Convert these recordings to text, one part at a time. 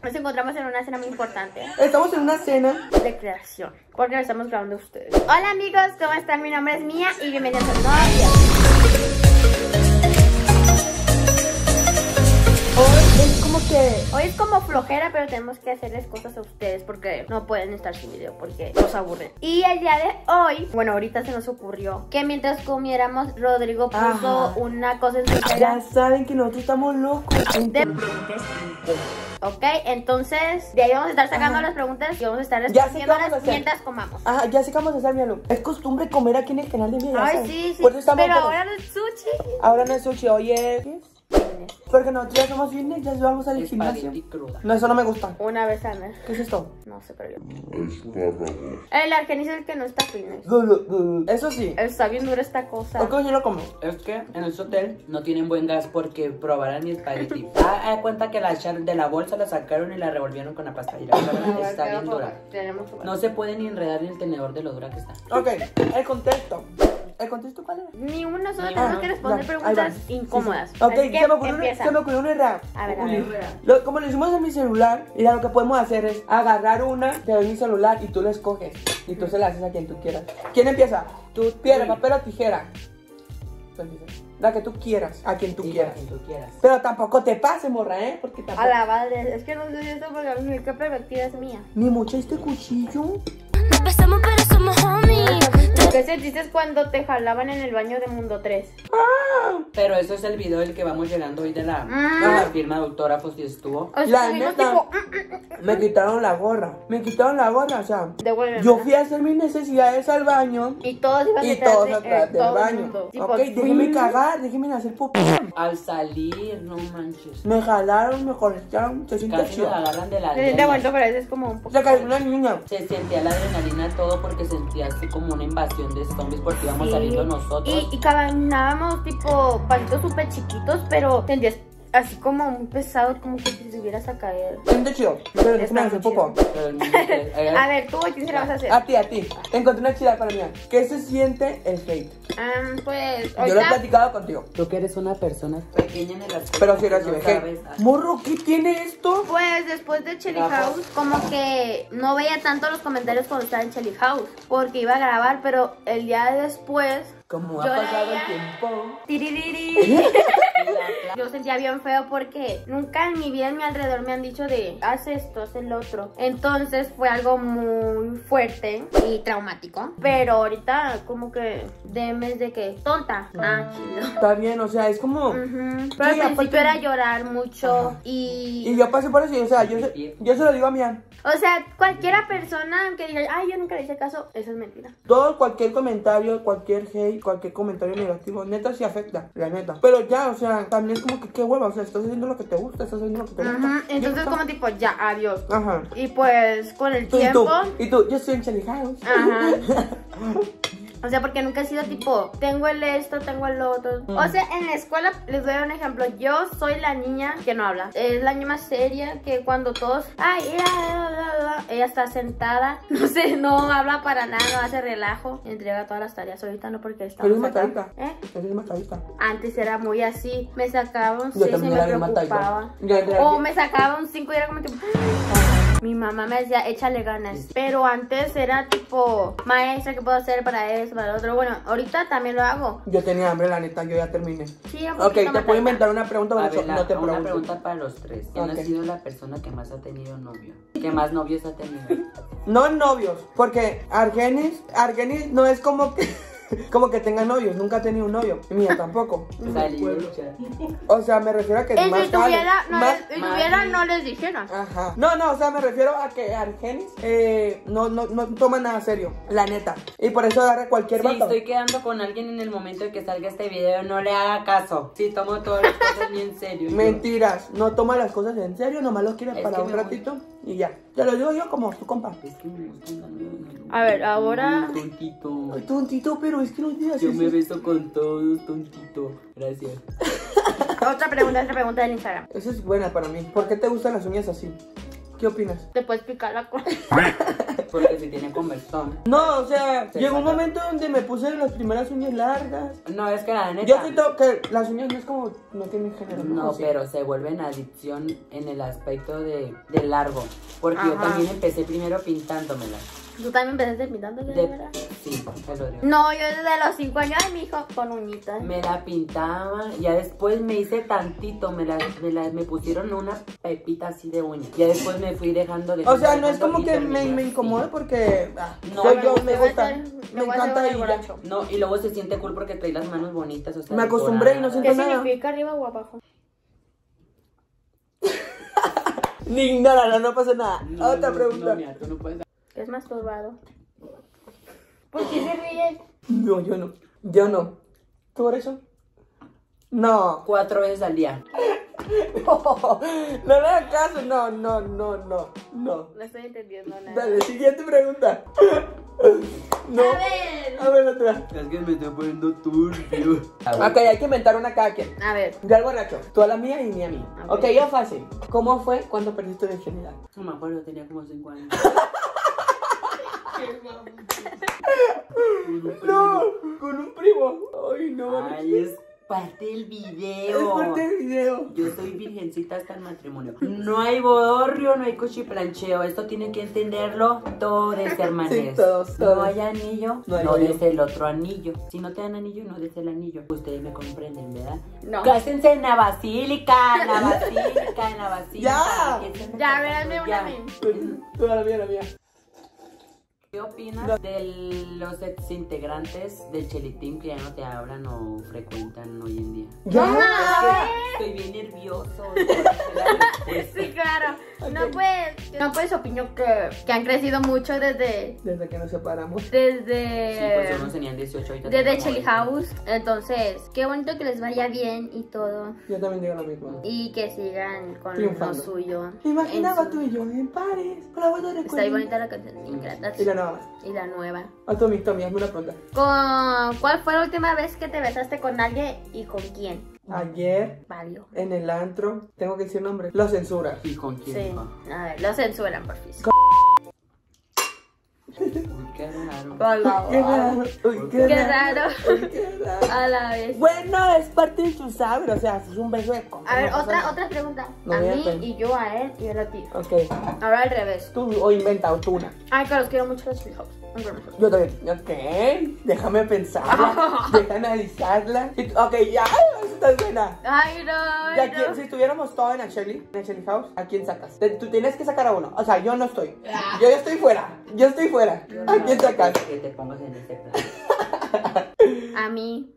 Nos encontramos en una cena muy importante. Estamos en una cena de creación, porque lo estamos grabando ustedes. Hola amigos, ¿cómo están? Mi nombre es Mía y bienvenidos a un nuevo video. Hoy es como flojera, pero tenemos que hacerles cosas a ustedes porque no pueden estar sin video porque los aburren. Y el día de hoy, bueno, ahorita se nos ocurrió que mientras comiéramos, Rodrigo puso una cosa en su cara. Ya saben que nosotros estamos locos. Ok, entonces de ahí vamos a estar sacando las preguntas y vamos a estar respondiéndolas mientras comamos. Ajá, ya sé qué vamos a hacer, Mialo. Es costumbre comer aquí en el canal de Mía. Ay, sí, sí. Pero ahora no es sushi. Ahora no es sushi, hoy es... Porque nosotros ya somos fitness, ya vamos al gimnasio. No, eso no me gusta. Una vez al mes. ¿Qué es esto? No sé, pero yo. El argenis es el que no está fitness. Eso sí. Está bien dura esta cosa. ¿Por qué yo lo como? Es que en este hotel no tienen buen gas porque probarán mi espagueti. Da cuenta que la de la bolsa la sacaron y la revolvieron con la pasta. Y está bien dura. No se puede ni enredar ni el tenedor de lo dura que está. Ok, el contexto. ¿El contexto cuál era? Ni uno, solo tenemos que responder preguntas incómodas. Sí. Ok, se me ocurrió una idea. A ver. Como lo hicimos en mi celular, mira, lo que podemos hacer es agarrar una, te doy mi celular y tú la escoges. Y tú se la haces a quien tú quieras. ¿Quién empieza? Tú, piedra, papel o tijera. La que tú quieras, a quien tú quieras. Pero tampoco te pases, morra, Porque tampoco... A la madre, es que no sé eso porque a mí qué pervertida es mía. Ni mucho este cuchillo. Nos besamos pero somos homies. ¿Qué sentiste cuando te jalaban en el baño de Mundo 3? Pero eso es el video del que vamos llegando hoy de la firma de autógrafos y estuvo. La neta, me quitaron la gorra. O sea, yo fui a hacer mis necesidades al baño. Y todos iban atrás del baño. Ok, déjenme cagar, déjenme hacer popó. Al salir, no manches. Me jalaron, me conectaron, se siente Casi chido. nos agarran de la te aguanto, pero eso es como un poco. Se cayó una niña. Se sentía la adrenalina todo porque sentía así como una invasión de zombies porque íbamos saliendo nosotros. Y caminábamos tipo pasitos súper chiquitos, pero sentías así como muy pesado, como que si se subieras a caer. Siente chido, pero déjame hacer popó. A ver, tú, ¿a quién se la vas a hacer? A ti. Encontré una chida para mí. ¿Qué se siente el hate? Pues yo lo he platicado contigo. Tú que eres una persona pequeña en el aspecto. Pero si eres hate. Morro, ¿qué tiene esto? Pues después de Chelly House, como que no veía tanto los comentarios cuando estaba en Chelly House, porque iba a grabar, pero el día después, como ha pasado el tiempo. Yo sentía bien feo porque nunca en mi vida en mi alrededor me han dicho de haz esto, haz el otro. Entonces fue algo muy fuerte y traumático. Pero ahorita como que DMs de que tonta. Chido. Está bien, o sea, es como... Pero al principio era llorar mucho. Y yo pasé por eso, o sea, yo se lo digo a Mía. O sea, cualquiera persona que diga, ay, yo nunca le hice caso, eso es mentira. Cualquier comentario, cualquier hate, cualquier comentario negativo, neta sí afecta, la neta. Pero ya, o sea, también es como que qué hueva, o sea, estás haciendo lo que te gusta, estás haciendo lo que te gusta. Entonces como tipo, ya, adiós. Ajá. Y pues con el tiempo... Y tú, yo estoy en Chelly House. O sea, porque nunca he sido tipo, tengo esto, tengo el otro. O sea, en la escuela, les doy un ejemplo. Yo soy la niña que no habla. Es la niña más seria que cuando todos, ella está sentada. No sé, no habla para nada, no hace relajo. Entrega todas las tareas. Ahorita no, porque está Eres matadita. Eres matadita. Antes era muy así. Me sacaba un 6 y me preocupaba. O me sacaba un 5 y era como tipo... Mi mamá me decía, échale ganas. Pero antes era tipo, maestra, ¿qué puedo hacer para eso, para lo otro? Bueno, ahorita también lo hago. Yo tenía hambre, la neta, yo ya terminé. Sí, ok, te puedo inventar una pregunta, pero no te pregunto. Una pregunta para los tres. ¿Quién ha sido la persona que más ha tenido novio? ¿Qué más novios ha tenido? No novios, porque Argenis no es como que... Como que tenga novios, nunca ha tenido un novio. Y Mía tampoco. O sea, me refiero a que si más tuviera, no les dijera. Ajá. No, o sea, me refiero a que Argenis no toma nada serio, la neta. Y por eso agarra cualquier vato. Si estoy quedando con alguien en el momento de que salga este video, no le haga caso. Sí, tomo todas las cosas bien en serio. Mentiras, no toma las cosas en serio, nomás los quiere para un ratito y ya. Te lo digo yo como tu compa. Es que me gusta. A ver, ahora... Tontito. Ay, tontito, pero es que no digas yo eso. Me beso con todos, tontito. Gracias. Otra pregunta del Instagram. Esa es buena para mí. ¿Por qué te gustan las uñas así? ¿Qué opinas? Te puedes picar la cola. Porque si tiene conversión. No, o sea, Se llegó un saca. momento donde me puse las primeras uñas largas. No, es que la neta. Yo siento que las uñas no es como, no tienen género. No, ¿O sí? pero se vuelven adicción en el aspecto de largo. Porque yo Ajá. también empecé primero pintándomela. ¿Tú también empezaste pintando, De- verdad? Sí, te lo digo. No, yo desde los 5 años de mi hijo con uñitas. Me la pintaba, ya después me hice tantito, me pusieron una pepita así de uña. Ya después me fui dejando de. O sea, no es dejando como y que terminé me así. incomode porque No, soy me yo, gusta, me gusta, me voy a encanta hacer y ya. borracho. No, y luego se siente cool porque trae las manos bonitas, o sea. Me acostumbré y no decoradas. siento ¿Qué nada. significa arriba o abajo? Ni ignóralo, no pasa nada. No, Otra no, pregunta. no, mira, tú no puedes. ¿Qué es masturbado? ¿Por qué se ríen? No, yo no. Yo no. ¿Tú por eso? No. 4 veces al día. No, no le hagas caso. No. No estoy entendiendo nada. Dale, siguiente pregunta. No. A ver. otra. Es que me estoy poniendo turbio. Ok, hay que inventar una cada quien. A ver. Yo al borracho, tú a la mía y mía a mí. Ok. Ok, yo fácil. ¿Cómo fue cuando perdiste tu virginidad? No me acuerdo, tenía como 5 años. No, con un primo. Ay, no. Ay, es parte del Es video. parte del video. Yo soy virgencita hasta el matrimonio. No hay bodorrio, no hay cuchiplancheo. Esto tienen que entenderlo todos, hermanes. Sí, todos. No hay anillo, No hay no bollo. des el otro anillo. Si no te dan anillo, no des el anillo. Ustedes me comprenden, ¿verdad? No. Cásense en la basílica, en la basílica, en la basílica. Ya. Empiecen Ya, a a ver, hazme casarnos una ya. a mí. Tú a la mía, la mía. ¿Qué opinas de los exintegrantes del Chelitín que ya no te hablan o frecuentan hoy en día? Ya. Estoy bien nervioso. Sí, claro. No puedes opinar que han crecido mucho desde Desde que nos separamos. Sí, pues unos tenían 18 ahorita desde tengo Chelly 20. House. Entonces, qué bonito que les vaya bien y todo. Yo también digo lo mismo. Y que sigan con Triunfando. lo suyo. Me imaginaba En su- tú y yo en pares. Con la buena Está ahí recuerdo. bonita la canción. Ingratas. Y la nueva más. Y la nueva. Ah, Tommy, hazme una pregunta. ¿Cuál fue la última vez que te besaste con alguien y con quién? Ayer, Vario. en el antro, tengo que decir nombre. Lo censura. ¿Y con quién? Sí. pa? A ver, lo censuran por fin. Uy, qué raro. Qué raro. Uy, qué, Qué raro. raro. Uy, qué raro. A la vez. Bueno, es parte de su saber, o sea, es un beso de coca. A ver, no pasa nada. otra pregunta. No, A ya mí te- y yo a él y él a ti. Ok, Ahora al revés. tú o inventa o tú una. Ay, que los quiero mucho los Chili House. Un gran beso. Yo también. Ok, déjame pensarla, deja analizarla. Ok, ya, esta es buena. Ay, no. ¿Y a quién- si estuviéramos todos en el Shelly House, ¿a quién sacas? Tú tienes que sacar a uno. O sea, yo no estoy. Yo ya estoy fuera. Yo estoy fuera. ¿A quién sacas? Que te pongas en ese plan. A mí.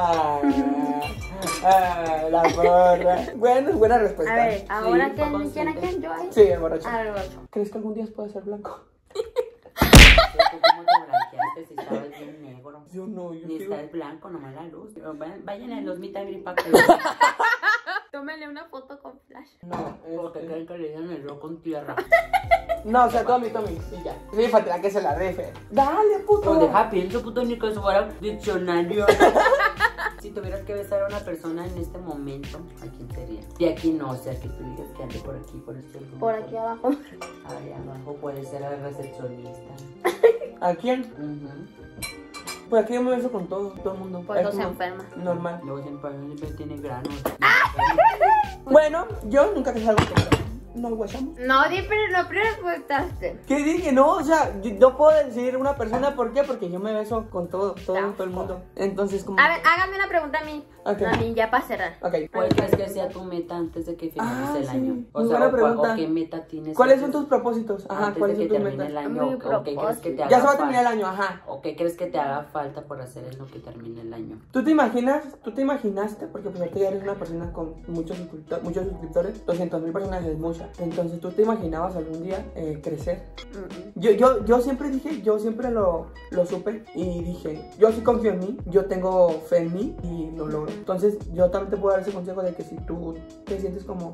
La borra. Bueno, es buena respuesta. A ver, ahora fue ¿quién a consciente. quién? ¿Yo a él? Sí, el borracho. A ver, borracho. ¿Crees que algún día pueda ser blanco? ¿Cómo te blanqueaste si estabas bien negro? Yo no, yo Ni quiero... estás blanco, nomás la luz. Pero vayan a los meet and greet para que Tómenle una foto con flash. No, porque creen que le dieron el rojo con tierra. no, o sea, Tommy, y ya. Sí, falta que se la rife. Dale, puto. No, deja pienso, puto, ni que eso fuera diccionario. Si tuvieras que besar a una persona en este momento, ¿a quién sería? Y aquí no, o sea, que tú digas que ande por aquí, por este rumbo. Por aquí abajo. Ahí abajo puede ser el recepcionista. ¿A quién? Ujú. Pues aquí yo me beso con todo el mundo. Pues Es no se como enferma. Normal. Luego siempre tiene granos. Bueno, yo nunca te salgo con todo. ¿Nos guachamos? No, di, pero no preguntaste. ¿Qué dije? No, o sea, yo puedo decir una persona, ¿por qué? Porque yo me beso con todo el mundo. Entonces, como... A ver, hágame una pregunta a mí. Ok. A mí, ya para cerrar. Ok. ¿Cuál crees que sea tu meta antes de que finalice el sí. año? O Muy sea, buena o pregunta. ¿o qué meta tienes? ¿Cuáles son antes- tus propósitos? Ajá, antes ¿cuáles de son que tus termine el metas? año? Mi ¿O qué crees que te haga Ya se va a falta? terminar el año, ajá. ¿O qué crees que te haga falta por hacer en lo que termine el año? ¿Tú te imaginaste? Porque pues ahorita ya eres una persona con muchos suscriptores, 200,000 personas es mucha. Entonces, ¿tú te imaginabas algún día crecer? Yo siempre dije, yo siempre lo supe y dije, yo sí confío en mí, yo tengo fe en mí y lo logro. Entonces, yo también te puedo dar ese consejo de que si tú te sientes como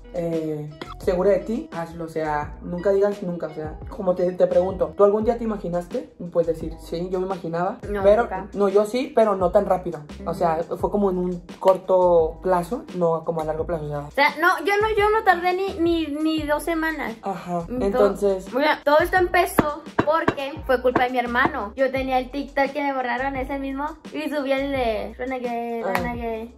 segura de ti, hazlo, o sea, nunca digas nunca, o sea, como te pregunto, ¿tú algún día te imaginaste? Puedes decir, sí, yo me imaginaba, No, pero, nunca. no, yo sí, pero no tan rápido, o sea, fue como en un corto plazo, no como a largo plazo, O sea, yo no tardé ni 2 semanas. Ajá, entonces, Mira, todo esto empezó porque fue culpa de mi hermano. Yo tenía el TikTok que me borraron ese mismo y subí el de Renegade.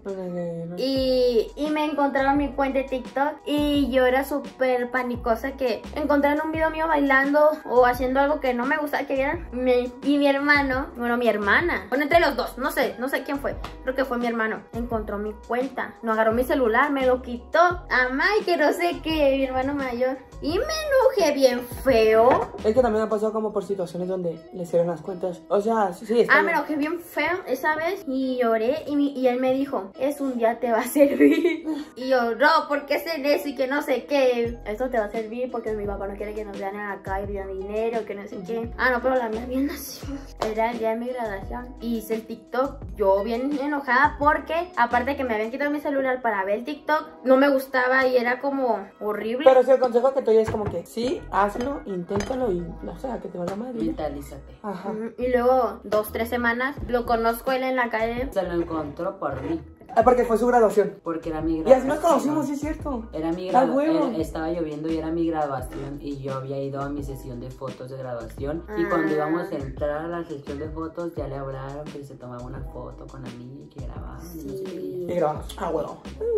Y me encontraron mi cuenta de TikTok y yo era súper panicosa que encontraron un video mío bailando o haciendo algo que no me gustaba que vieran. Y mi hermano, bueno, mi hermana, bueno, entre los dos, no sé quién fue, creo que fue mi hermano, encontró mi cuenta, no agarró mi celular, me lo quitó, y que no sé qué, mi hermano mayor. Y me enojé bien feo. es que también ha pasado como por situaciones donde le cierran las cuentas, o sea, sí, está bien. Me enojé bien feo esa vez y lloré y él me dijo, un día te va a servir. Y yo, no, ¿por qué hacen eso? Y que no sé qué. Eso te va a servir porque mi papá no quiere que nos vean acá y pidan dinero, que no sé qué. No, pero la mía bien nació. Era el día de mi graduación. Y hice el TikTok, yo bien enojada porque, aparte que me habían quitado mi celular para ver el TikTok, no me gustaba y era como horrible. Pero sí, el consejo que te doy es como que sí, hazlo, inténtalo y no sé, que te valga madre. Mentalízate. Ajá. Y luego 2-3 semanas lo conozco él en la calle. Se lo encontró por mí. Porque fue su graduación. Porque era mi Y graduación. así nos conocimos, sí es cierto. Era mi ¡A huevo! graduación. Estaba lloviendo y era mi graduación. Y yo había ido a mi sesión de fotos de graduación. Y cuando íbamos a entrar a la sesión de fotos, ya le hablaron que se tomaba una foto con la niña y que grababa. Sí. No sé qué. Y grabamos. Huevo.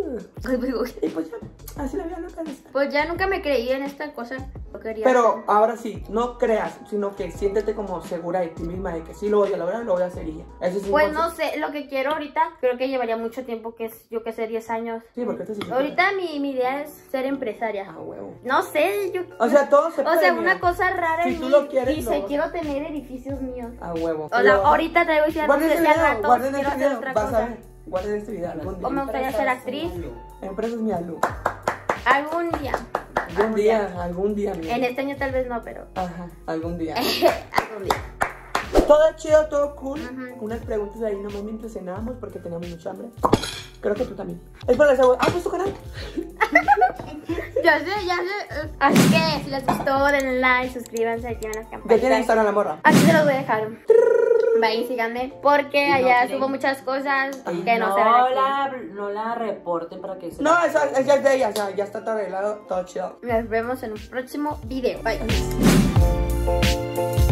Y pues ya, así la vida no cansa. Pues ya nunca me creí en esta cosa. Lo quería Pero hacer. ahora sí, no creas, sino que siéntete como segura de ti misma, de que sí lo voy a lograr, lo voy a hacer y ya. Ese es un Pues consejo. no sé, lo que quiero ahorita, creo que llevaría mucho tiempo, que es, yo que sé, 10 años. Sí, porque te sientes. Ahorita mi idea es ser empresaria. Ah, huevo. No sé, yo... O sea, todo se puede. O sea, mira. una cosa rara Si en tú mí, lo quieres, dice, lo- quiero tener edificios míos. A huevo. O sea, Pero- ahorita traigo decir, no Guarden sé este si al video, rato guarden quiero este hacer video. otra Vas a cosa. ver. Guarden este video algún O día. me gustaría ser actriz. Empresas mi alumno. Algún día. Algún día. mira. En este año tal vez no, pero... Ajá, algún día. algún día. Todo chido, todo cool. Ujú. Unas preguntas ahí nomás mientras cenábamos porque teníamos mucha hambre. Creo que tú también. Es para la segunda. ¿Has puesto canal? Ya sé. Así que si les gustó, denle like, suscríbanse, activen las Ya tiene campanitas. Instagram la morra. Aquí se los voy a dejar. Vayan, síganme, porque Y no allá quieren- subo muchas cosas Y que no se ven aquí. no la reporten para que se No, esa es de ella. O sea, ya está todo arreglado, todo chido. Nos vemos en un próximo video. Bye.